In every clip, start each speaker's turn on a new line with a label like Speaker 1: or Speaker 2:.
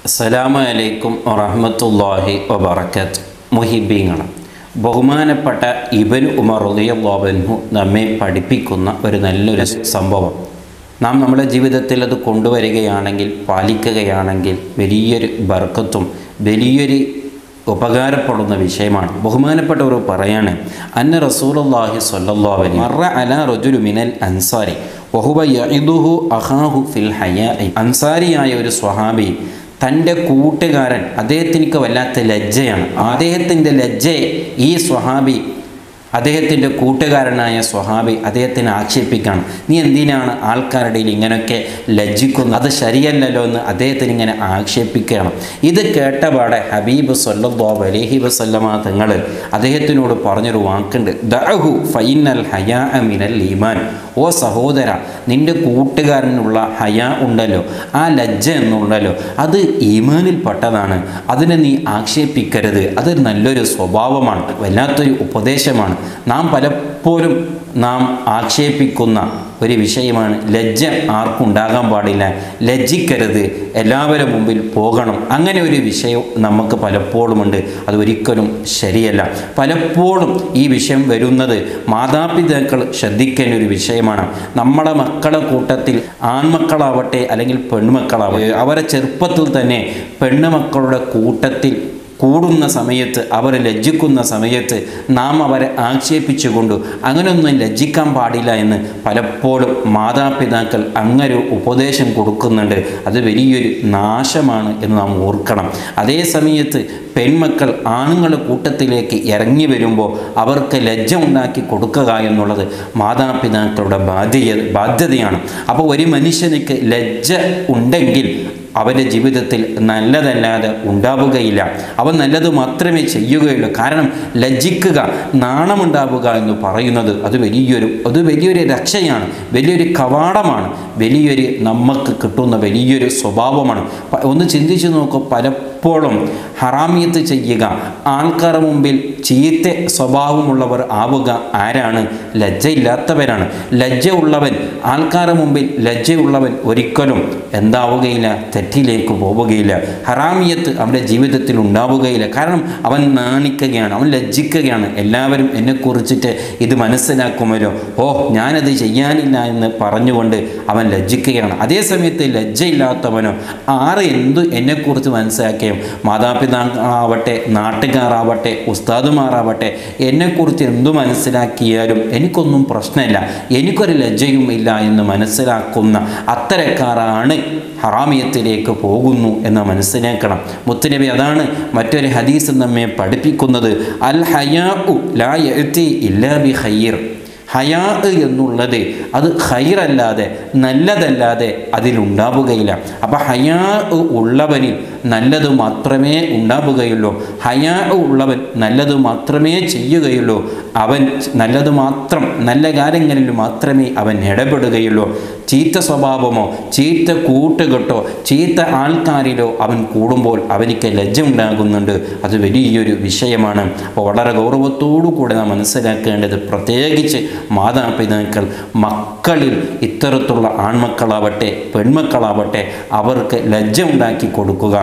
Speaker 1: അസ്സലാമു അലൈക്കും വറഹ്മത്തുള്ളാഹി വബറകാത്ത്. മുഹിബ്ബീങ്ങൾ, ബഹുമാനപ്പെട്ട ഇബ്നു ഉമർ റളിയല്ലാഹു അൻഹു നമ്മെ പഠിപ്പിക്കുന്ന ഒരു നല്ലൊരു സംഭവം നാം നമ്മുടെ ജീവിതത്തിൽ അത് കൊണ്ടുവരികയാണെങ്കിൽ, പാലിക്കുകയാണെങ്കിൽ വലിയൊരു ബർക്കത്തും വലിയൊരു ഉപകാരപ്പെടുന്ന വിഷയമാണ്. ബഹുമാനപ്പെട്ടവർ പറയാണ്, അന്ന റസൂലുള്ളാഹി സ്വല്ലല്ലാഹു അലൈഹി മറ അലാ റജുലു മിനൽ അൻസാരി വഹുവ യഇദുഹു അഖാഹു ഫിൽ ഹയാഇ. അൻസാരിയായ ഒരു സ്വഹാബി തൻ്റെ കൂട്ടുകാരൻ, അദ്ദേഹത്തിനൊക്കെ വല്ലാത്ത ലജ്ജയാണ്. അദ്ദേഹത്തിൻ്റെ ലജ്ജയെ ഈ സ്വഹാബി, അദ്ദേഹത്തിൻ്റെ കൂട്ടുകാരനായ സ്വഹാബി അദ്ദേഹത്തിനെ ആക്ഷേപിക്കണം. നീ എന്തിനാണ് ആൾക്കാരുടെ ഇങ്ങനെയൊക്കെ ലജ്ജിക്കുന്നത്? അത് ശരിയല്ലല്ലോ എന്ന് അദ്ദേഹത്തിന് ഇങ്ങനെ ആക്ഷേപിക്കണം. ഇത് കേട്ടപാടെ ഹബീബ് സല്ലല്ലാഹു അലൈഹി വസല്ലമ തങ്ങൾ അദ്ദേഹത്തിനോട് പറഞ്ഞൊരു വാക്കുണ്ട്, ദഅഹു ഫഇന്നൽ ഹയാഅ മിനൽ ഈമാൻ. ഓ സഹോദര, നിൻ്റെ കൂട്ടുകാരനുള്ള ഹയാ ഉണ്ടല്ലോ, ആ ലജ്ജ എന്നുണ്ടല്ലോ, അത് ഈമാനിൽപ്പെട്ടതാണ്. അതിനെ നീ ആക്ഷേപിക്കരുത്. അത് നല്ലൊരു സ്വഭാവമാണ്, വല്ലാത്തൊരു ഉപദേശമാണ്. നാം പലപ്പോഴും ആക്ഷേപിക്കുന്ന ഒരു വിഷയമാണ് ലജ്ജ. ആർക്കുണ്ടാകാൻ പാടില്ല, ലജ്ജിക്കരുത്, എല്ലാവരും മുമ്പിൽ പോകണം. അങ്ങനെ ഒരു വിഷയം നമുക്ക് പലപ്പോഴുമുണ്ട്. അത് ഒരിക്കലും ശരിയല്ല. പലപ്പോഴും ഈ വിഷയം വരുന്നത് മാതാപിതാക്കൾ ശ്രദ്ധിക്കേണ്ട ഒരു വിഷയമാണ്. നമ്മുടെ മക്കളുടെ കൂട്ടത്തിൽ ആൺമക്കളാവട്ടെ അല്ലെങ്കിൽ പെൺമക്കളാവട്ടെ, അവരെ ചെറുപ്പത്തിൽ തന്നെ പെണ്ണുമക്കളുടെ കൂട്ടത്തിൽ കൂടുന്ന സമയത്ത്, അവർ ലജ്ജിക്കുന്ന സമയത്ത് നാം അവരെ ആക്ഷേപിച്ചുകൊണ്ട് അങ്ങനെയൊന്നും ലജ്ജിക്കാൻ പാടില്ല എന്ന് പലപ്പോഴും മാതാപിതാക്കൾ അങ്ങനെ ഉപദേശം കൊടുക്കുന്നുണ്ട്. അത് വലിയൊരു നാശമാണ് എന്ന് നാം ഓർക്കണം. അതേ സമയത്ത് പെൺമക്കൾ ആണുങ്ങളുടെ കൂട്ടത്തിലേക്ക് ഇറങ്ങി വരുമ്പോൾ അവർക്ക് ലജ്ജ ഉണ്ടാക്കി കൊടുക്കുക എന്നുള്ളത് മാതാപിതാക്കളുടെ ബാധ്യതയാണ്. അപ്പോൾ ഒരു മനുഷ്യനിക്ക് ലജ്ജ ഉണ്ടെങ്കിൽ അവൻ്റെ ജീവിതത്തിൽ നല്ലതല്ലാതെ ഉണ്ടാവുകയില്ല. അവൻ നല്ലത് മാത്രമേ ചെയ്യുകയുള്ളൂ. കാരണം ലജ്ജിക്കുക, നാണമുണ്ടാവുക എന്ന് പറയുന്നത് അത് വലിയൊരു രക്ഷയാണ്, വലിയൊരു കവാടമാണ്, വലിയൊരു നമുക്ക് കിട്ടുന്ന വലിയൊരു സ്വഭാവമാണ്. ഒന്ന് ചിന്തിച്ചു നോക്കൂ, പലപ്പോഴും ഹറാമിയത്ത് ചെയ്യുക, ആൾക്കാരുടെ മുമ്പിൽ ചീത്ത സ്വഭാവമുള്ളവർ ആവുക ആരാണ്? ലജ്ജയില്ലാത്തവരാണ്. ലജ്ജ ഉള്ളവൻ, ആൾക്കാരുടെ മുമ്പിൽ ലജ്ജയുള്ളവൻ ഒരിക്കലും എന്താവുകയില്ല, തെറ്റിലേക്ക് പോവുകയില്ല. ഹറാമിയത്ത് അവൻ്റെ ജീവിതത്തിൽ ഉണ്ടാവുകയില്ല. കാരണം അവൻ നാണിക്കുകയാണ്, അവൻ ലജ്ജിക്കുകയാണ്. എല്ലാവരും എന്നെക്കുറിച്ചിട്ട് ഇത് മനസ്സിലാക്കുമല്ലോ, ഓ ഞാനത് ചെയ്യാനില്ല എന്ന് പറഞ്ഞുകൊണ്ട് അവൻ ലജ്ജിക്കുകയാണ്. അതേസമയത്ത് ലജ്ജയില്ലാത്തവനോ എന്തു എന്നെക്കുറിച്ച് മനസ്സിലാക്കിയും, മാതാപിതാക്കളാവട്ടെ, നാട്ടുകാരാവട്ടെ, ഉസ്താദുമാരാവട്ടെ, എന്നെക്കുറിച്ച് എന്തു മനസ്സിലാക്കിയാലും എനിക്കൊന്നും പ്രശ്നമില്ല, എനിക്കൊരു ലജ്ജയും ഇല്ല എന്ന് മനസ്സിലാക്കുന്ന അത്തരക്കാരാണ് ഹറാമിയത്തിലേക്ക് പോകുന്നു എന്ന് മനസ്സിലാക്കണം. മുത്തുനബി അതാണ് മറ്റൊരു ഹദീസ് നമ്മെ പഠിപ്പിക്കുന്നത്, അൽ ഹയാഉ ലാ യഅതി ഇല്ലാ ബി ഖൈർ. ഹയാ എന്നുള്ളത് അത് ഖൈറല്ലാതെ, നല്ലതല്ലാതെ അതിലുണ്ടാവുകയില്ല. അപ്പം ഹയാ ഉള്ളവനിൽ നല്ലത് മാത്രമേ ഉണ്ടാവുകയുള്ളൂ. ഹയാ ഉള്ളവൻ നല്ലത് മാത്രമേ ചെയ്യുകയുള്ളൂ. അവൻ നല്ലത് മാത്രം, നല്ല കാര്യങ്ങളിൽ മാത്രമേ അവൻ ഇടപെടുകയുള്ളൂ. ചീത്ത സ്വഭാവമോ ചീത്ത കൂട്ടുകെട്ടോ ചീത്ത ആൾക്കാരിലോ അവൻ കൂടുമ്പോൾ അവനിക്ക് ലജ്ജ ഉണ്ടാകുന്നുണ്ട്. അത് വലിയൊരു വിഷയമാണ്. അപ്പോൾ വളരെ ഗൗരവത്തോടു കൂടെ നാം മനസ്സിലാക്കേണ്ടത്, പ്രത്യേകിച്ച് മാതാപിതാക്കൾ മക്കളിൽ ഇത്തരത്തിലുള്ള ആൺമക്കളാവട്ടെ പെൺമക്കളാവട്ടെ അവർക്ക് ലജ്ജ ഉണ്ടാക്കി കൊടുക്കുക,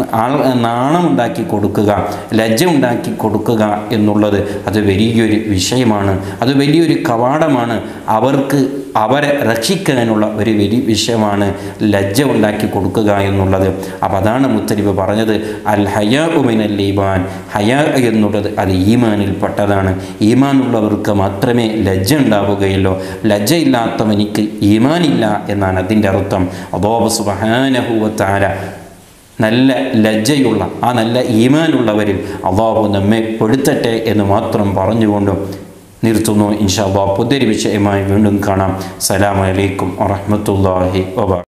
Speaker 1: നാണമുണ്ടാക്കി കൊടുക്കുക, ലജ്ജ ഉണ്ടാക്കി കൊടുക്കുക എന്നുള്ളത് അത് വലിയൊരു വിഷയമാണ്. അത് വലിയൊരു കവാടമാണ്. അവരെ രക്ഷിക്കാനുള്ള ഒരു വലിയ വിഷയമാണ് ലജ്ജ ഉണ്ടാക്കി കൊടുക്കുക എന്നുള്ളത്. അപ്പം അതാണ് മുത്തനബി പറഞ്ഞത്, അൽ ഹയാഉ മിനൽ ഈമാൻ. ഹയാ എന്നുള്ളത് അത് ഈമാനിൽപ്പെട്ടതാണ്. ഈമാനുള്ളവർക്ക് മാത്രമേ ലജ്ജ ഉണ്ടാവുകയുള്ളൂ. ലജ്ജയില്ലാത്തവനിക്ക് ഈമാനില്ല എന്നാണ് അതിൻ്റെ അർത്ഥം. അല്ലാഹു സുബ്ഹാനഹു വ തആല നല്ല ലജ്ജയുള്ള, ആ നല്ല ഈമാനുള്ളവരിൽ അല്ലാഹു നമ്മെ പെടുത്തട്ടെ എന്ന് മാത്രം പറഞ്ഞുകൊണ്ടും നിർത്തുന്നു. ഇൻഷാ അല്ലാഹ് പുതിയൊരു വിഷയമായി വീണ്ടും കാണാം. അസ്സലാമു അലൈക്കും വറഹ്മത്തുള്ളാഹി വബറകാതുഹു.